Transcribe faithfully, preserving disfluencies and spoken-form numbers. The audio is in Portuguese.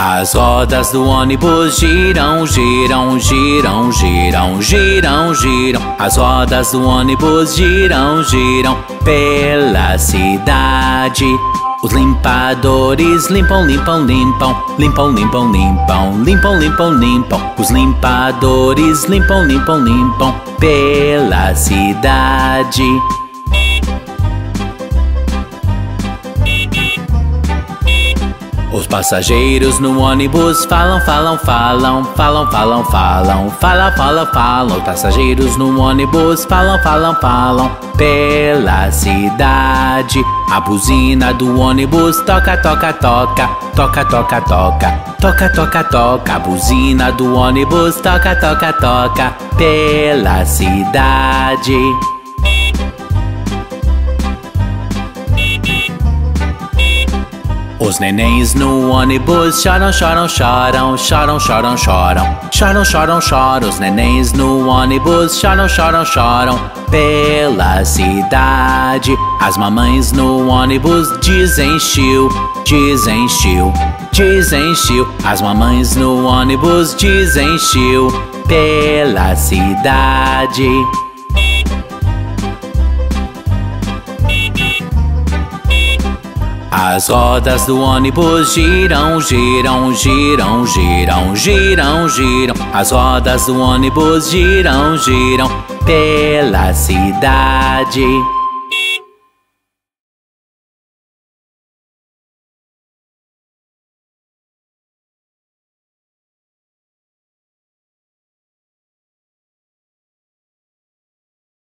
As rodas do ônibus giram, giram, giram, giram, giram, giram. As rodas do ônibus giram, giram pela cidade. Os limpadores limpam, limpam, limpam, limpam, limpam, limpam, limpam, limpam, limpam. Os limpadores limpam, limpam, limpam pela cidade. Os passageiros no ônibus falam, falam, falam, falam, falam, falam, falam, falam, falam. Os passageiros no ônibus falam, falam, falam pela cidade. A buzina do ônibus toca, toca, toca, toca, toca, toca, toca, toca, toca. A buzina do ônibus toca, toca, toca pela cidade. Os nenéns no ônibus choram, choram, choram, choram, choram, choram, choram, choram, choram. Os nenéns no ônibus choram, choram, choram pela cidade. As mamães no ônibus dizem chiu, dizem chiu, dizem chiu. As mamães no ônibus dizem chiu pela cidade. As rodas do ônibus giram, giram, giram, giram, giram, giram. As rodas do ônibus giram, giram pela cidade.